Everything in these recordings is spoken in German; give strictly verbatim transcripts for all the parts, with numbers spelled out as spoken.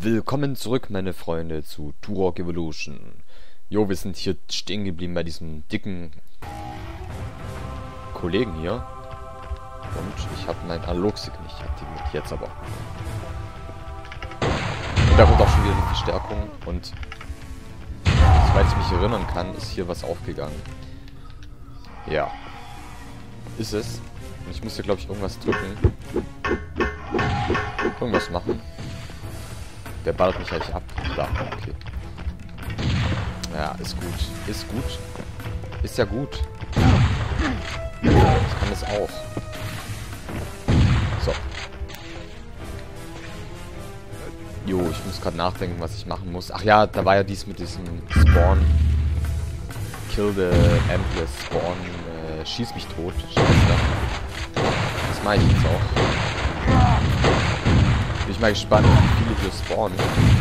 Willkommen zurück, meine Freunde, zu Turok Evolution. Jo, wir sind hier stehen geblieben bei diesem dicken Kollegen hier. Und ich habe mein Analogstick nicht aktiviert, jetzt aber. Und da kommt auch schon wieder eine Verstärkung. Und soweit ich mich erinnern kann, ist hier was aufgegangen. Ja. Ist es. Und ich muss hier, glaube ich, irgendwas drücken. Irgendwas machen. Der ballert mich halt ab. Da, okay. Ja, ist gut. Ist gut. Ist ja gut. Ich kann das auch. So. Jo, ich muss gerade nachdenken, was ich machen muss. Ach ja, da war ja dies mit diesem Spawn. Kill the Endless Spawn. Äh, schieß mich tot. Das mache ich jetzt auch. Bin ich mal gespannt, wie viele hier spawnen.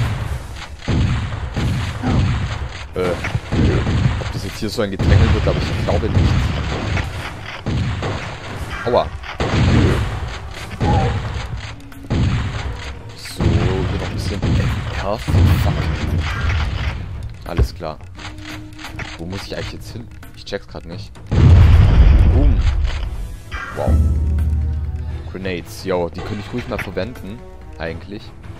Äh, ob das jetzt hier so ein Gedränge wird, aber ich glaube nicht. Aua. So, hier noch ein bisschen Perfekt. Fuck. Alles klar. Wo muss ich eigentlich jetzt hin? Ich check's gerade nicht. Boom. Wow. Grenades. Jo, die könnte ich ruhig mal verwenden. Eigentlich.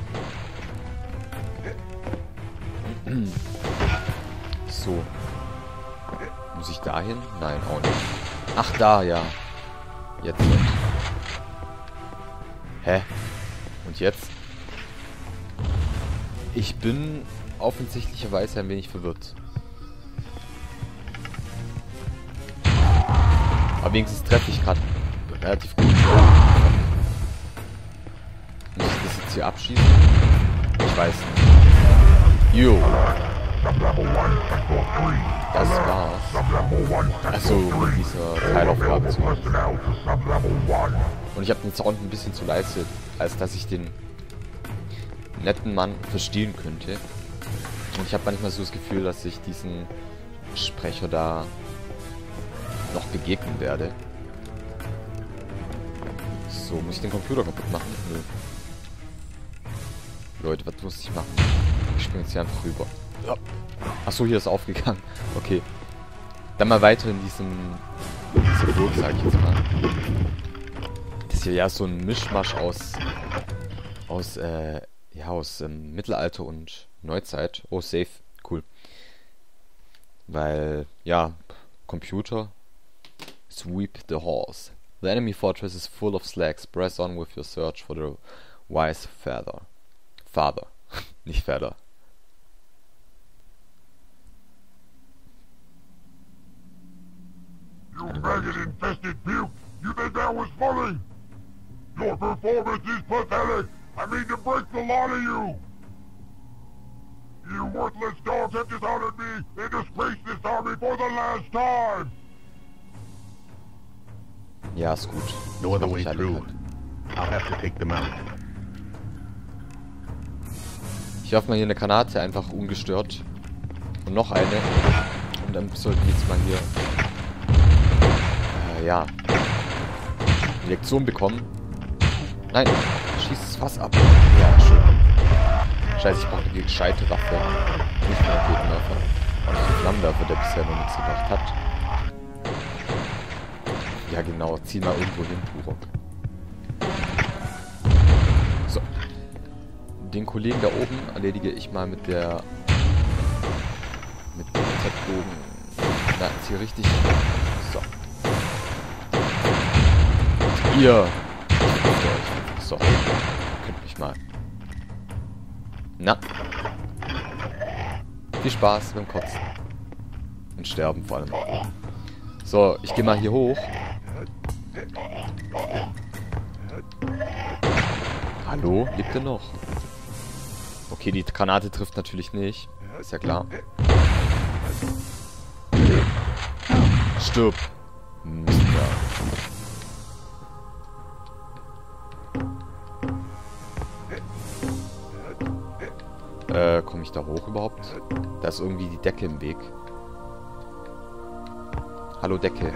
So. Muss ich da hin? Nein, auch nicht. Ach, da, ja. Jetzt. Hä? Und jetzt? Ich bin offensichtlicherweise ein wenig verwirrt. Aber wenigstens treffe ich gerade relativ gut. Muss ich das jetzt hier abschießen? Ich weiß nicht. Jo. Das war's. Achso, mit dieser Teilaufgabe zu machen. Und ich habe den Sound ein bisschen zu leise, als dass ich den netten Mann verstehen könnte. Und ich habe manchmal so das Gefühl, dass ich diesen Sprecher da noch begegnen werde. So, muss ich den Computer kaputt machen? Nö. Leute, was muss ich machen? Ich springe jetzt hier einfach rüber. Ja. Achso, hier ist aufgegangen. Okay. Dann mal weiter in diesem... Diese Burg, sag ich jetzt mal. Das ist hier ja so ein Mischmasch aus... Aus, äh... Ja, aus ähm, Mittelalter und Neuzeit. Oh, safe. Cool. Weil, ja... Computer... Sweep the halls. The enemy fortress is full of slacks. Press on with your search for the wise father. Father. Nicht Feather. You maggot-infested puke! You think that was funny? Your performance is pathetic! I mean to break the lot of you! You worthless dogs have dishonored me and disgraced this army for the last time! Ja, ist gut. No other way through. I'll have to take them out. Ich hoffe mal hier eine Granate einfach ungestört. Und noch eine. Und dann sollten wir jetzt mal hier... Äh, ja. Eine Lektion bekommen. Nein. Schießt das Fass ab. Ja, schön. Scheiße, ich brauche eine gescheite Waffe. Nicht mehr Raketenwerfer. Und nicht einen Flammenwerfer, der bisher noch nichts gebracht hat. Ja, genau. Zieh mal irgendwo hin, Turok. So. Den Kollegen da oben erledige ich mal mit der... Mit dem Z-Bogen. Da ist hier richtig... So. Und ihr... So. Könnt mich mal... Na. Viel Spaß beim Kotzen. Und Sterben vor allem. So, ich gehe mal hier hoch. Hallo? Lebt er noch? Okay, die Granate trifft natürlich nicht. Ist ja klar. Stirb. Mist, ja. Äh, komme ich da hoch überhaupt? Da ist irgendwie die Decke im Weg. Hallo Decke.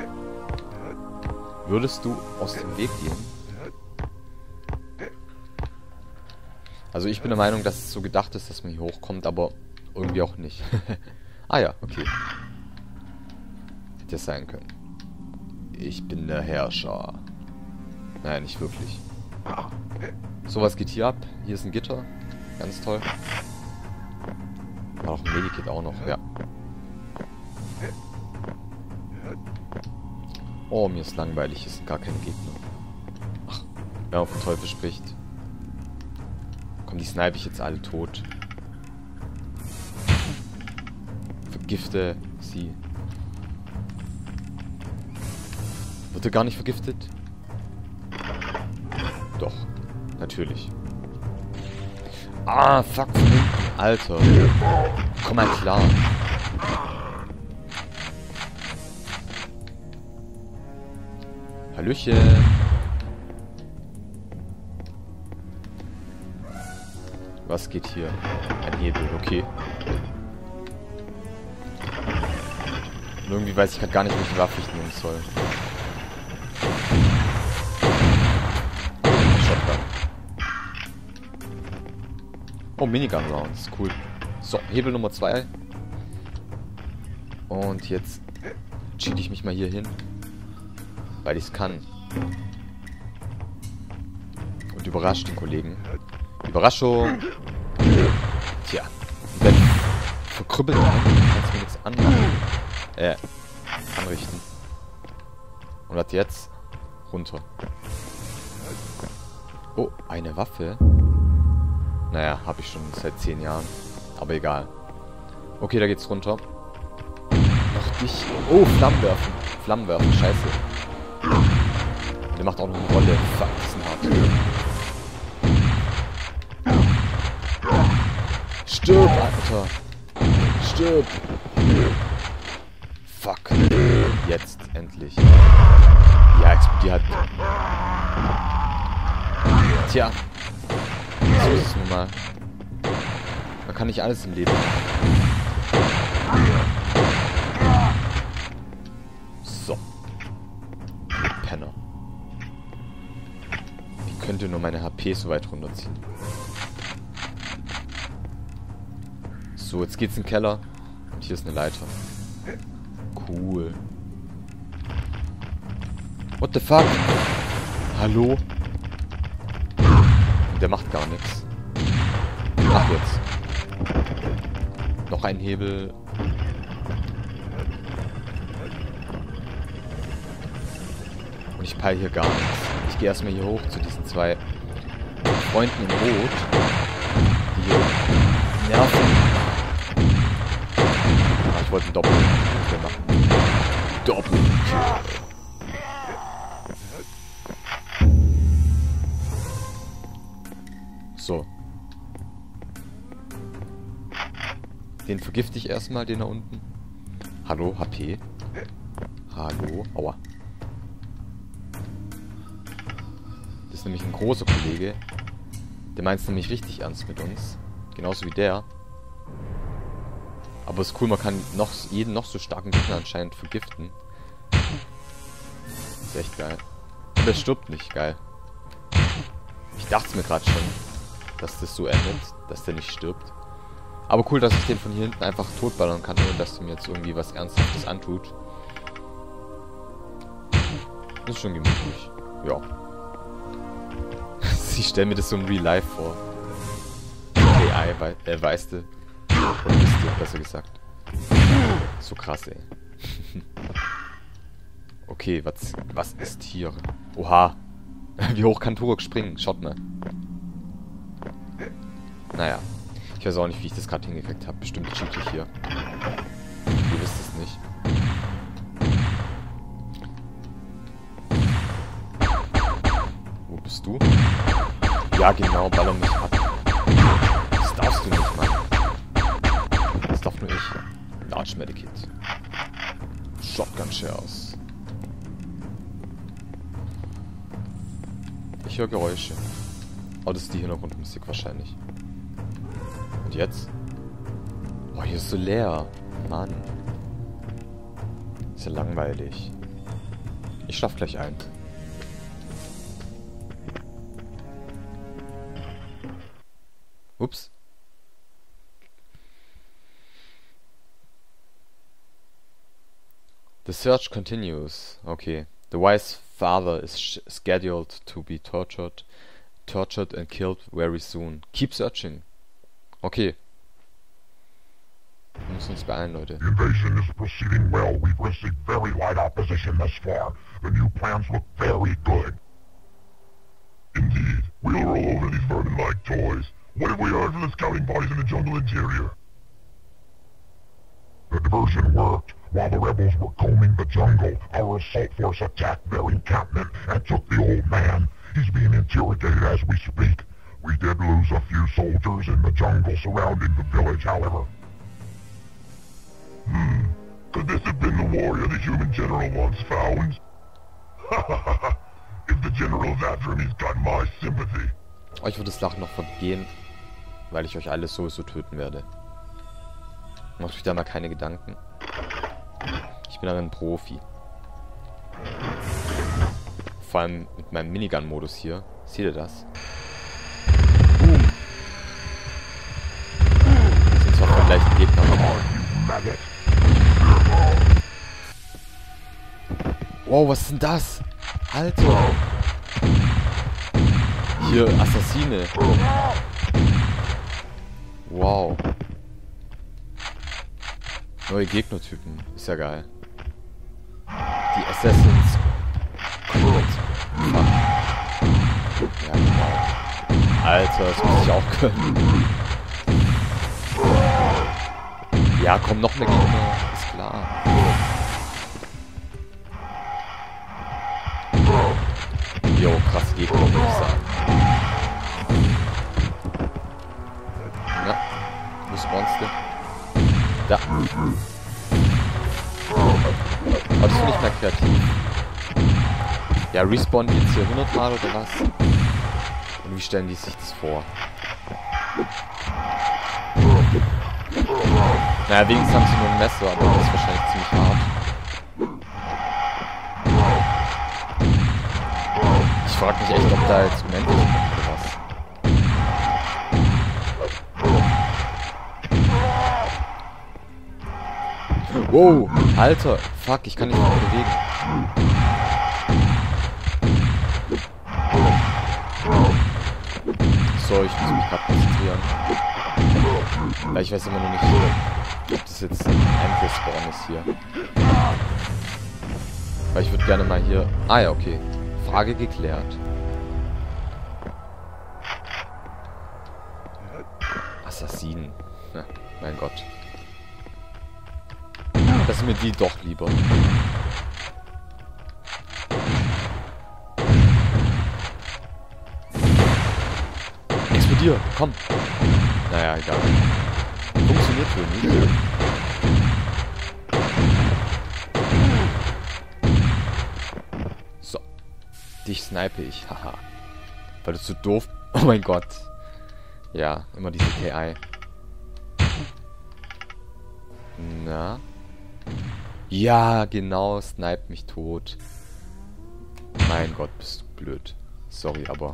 Würdest du aus dem Weg gehen? Also ich bin der Meinung, dass es so gedacht ist, dass man hier hochkommt, aber irgendwie auch nicht. Ah ja, okay. Hätte es sein können. Ich bin der Herrscher. Naja, nicht wirklich. So, was geht hier ab? Hier ist ein Gitter. Ganz toll. War auch ein Medikit auch noch, ja. Oh, mir ist langweilig. Hier sind gar keine Gegner. Ach, wer auf den Teufel spricht. Komm, die snipe ich jetzt alle tot. Vergifte sie. Wird er gar nicht vergiftet? Doch, natürlich. Ah, fuck, von hinten. Alter. Komm mal klar. Hallöchen. Was geht hier? Ein Hebel, okay. Und irgendwie weiß ich gerade gar nicht, welche Waffe ich nehmen soll. Shotgun. Oh, Minigun Rounds, cool. So, Hebel Nummer zwei. Und jetzt cheat ich mich mal hier hin. Weil ich es kann. Und überrascht den Kollegen. Überraschung! Tja. Wenn verkrüppelt man, kannst du mir nichts anmachen. Äh, anrichten. Und was jetzt? Runter. Oh, eine Waffe? Naja, habe ich schon seit zehn Jahren. Aber egal. Okay, da geht's runter. Noch nicht. Oh, Flammenwerfen. Flammenwerfen, scheiße. Der macht auch noch eine Rolle. Fuck, das ist ein hart. Stirb, Alter. Stirb. Fuck. Jetzt, endlich. Ja, explodiert halt. Tja. So ist es nun mal. Man kann nicht alles im Leben machen. So. Penner. Wie könnte nur meine H P so weit runterziehen? So, jetzt geht's in den Keller. Und hier ist eine Leiter. Cool. What the fuck? Hallo? Der macht gar nichts. Ach, jetzt. Noch ein Hebel. Und ich peile hier gar nichts. Ich gehe erstmal hier hoch zu diesen zwei Freunden in Rot. Die hier nerven. Ah, ich wollte einen Doppel machen. Doppel. So. Den vergifte ich erstmal, den da unten. Hallo, H P. Hallo. Aua. Das ist nämlich ein großer Kollege. Der meint es nämlich richtig ernst mit uns. Genauso wie der. Aber es ist cool, man kann noch, jeden noch so starken Gegner anscheinend vergiften. Das ist echt geil. Und der stirbt nicht, geil. Ich dachte es mir gerade schon, dass das so endet, dass der nicht stirbt. Aber cool, dass ich den von hier hinten einfach totballern kann, ohne dass der mir jetzt irgendwie was Ernsthaftes antut. Das ist schon gemütlich. Ja. Ich stelle mir das so im Real Life vor. A I, wei äh, weißt du. Oder wisst ihr, besser gesagt. So krass, ey. Okay, was, was ist hier? Oha. Wie hoch kann Turok springen? Schaut mal. Naja. Ich weiß auch nicht, wie ich das gerade hingekriegt habe. Bestimmt cheat ich hier. Ihr wisst es nicht. Wo bist du? Ja, genau. Baller mich ab. Das darfst du nicht, Mann. Das darf nur ich. Large Medikit. Shotgun Shells. Ich höre Geräusche. Oh, das ist die Hintergrundmusik wahrscheinlich. Und jetzt? Oh, hier ist so leer. Mann. Ist ja langweilig. Ich schlaf gleich ein. Ups. The search continues. Okay. The wise father is sh scheduled to be tortured, tortured and killed very soon. Keep searching. Okay. Wir müssen uns beeilen, Leute. The invasion is proceeding well. We've received very light opposition thus far. The new plans look very good. Indeed. We'll roll over these vermin like toys. What have we heard from the scouting parties in the jungle interior? The diversion worked. While the rebels were combing the jungle, our assault force attacked their encampment and took the old man. He's being interrogated as we speak. We did lose a few soldiers in the jungle surrounding the village, however. Hmm. Could this have been the warrior the human general once found? If the general's after him, he's got my sympathy. Euch wird das Lachen noch vergehen, weil ich euch alle sowieso töten werde. Macht euch da mal keine Gedanken. Ich bin aber ein Profi. Vor allem mit meinem Minigun-Modus hier. Seht ihr das? Boom. Das sind zwar von leichten Gegnern. Wow, was ist denn das? Alter! Hier, Assassine. Wow. Neue Gegnertypen. Ist ja geil. Die Assassins. Cool. Ja, genau. Alter, das muss ich auch können. Ja, komm, noch mehr Gegner. Ist klar. Jo, krass Gegner, würde ich sagen. Ja. Wo spawnst du? Da. Aber das finde ich mal kreativ. Ja, respawnen jetzt hier hundert Mal oder was? Und wie stellen die sich das vor? Naja, wenigstens haben sie nur ein Messer, aber das ist wahrscheinlich ziemlich hart. Ich frage mich echt, ob da jetzt unendlich kommt oder was. Wow, Alter, fuck, ich kann nicht mehr bewegen. So, ich muss mich gerade konzentrieren. Weil ich weiß immer noch nicht, ob das jetzt ein Endrespawn ist hier. Weil ich würde gerne mal hier... Ah ja, okay. Frage geklärt. Assassinen. Ja, mein Gott. Das sind mir die doch lieber. Explodier, komm. Naja, egal. Funktioniert für mich. So. Dich snipe ich, haha. Weil du zu doof... Oh mein Gott. Ja, immer diese K I. Na? Ja, genau, snipe mich tot. Mein Gott, bist du blöd. Sorry, aber...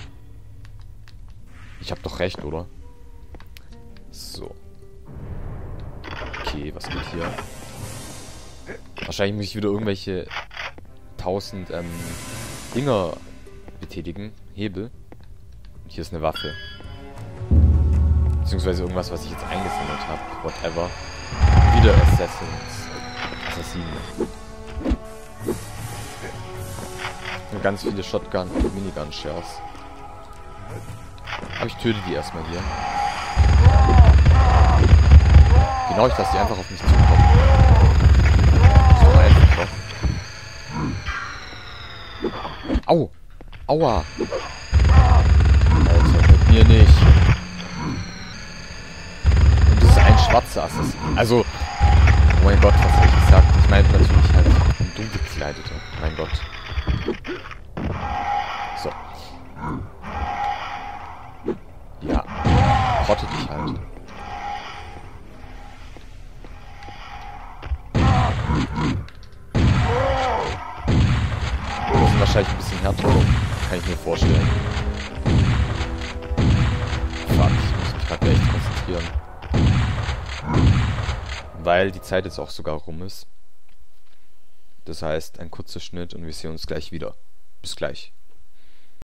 Ich hab doch recht, oder? So. Okay, was geht hier? Wahrscheinlich muss ich wieder irgendwelche tausend ähm, Dinger betätigen. Hebel. Und hier ist eine Waffe. Beziehungsweise irgendwas, was ich jetzt eingesammelt habe. Whatever. Wieder Assassins. Assassinen. Und ganz viele Shotgun- und Minigun-Shells. Aber ich töte die erstmal hier. Genau, ich lasse die einfach auf mich zukommen. So einfach doch. Au! Aua! Alter, mit mir nicht. Und das ist ein schwarzer Assassin. Also, oh mein Gott, was habe ich gesagt? Ich meine natürlich halt ein dunkel gekleideter. Mein Gott. So. Ja. Rotte dich halt. Das sind wahrscheinlich ein bisschen härter. Kann ich mir vorstellen. Fuck, ich muss gerade echt konzentrieren. Weil die Zeit jetzt auch sogar rum ist. Das heißt, ein kurzer Schnitt und wir sehen uns gleich wieder. Bis gleich.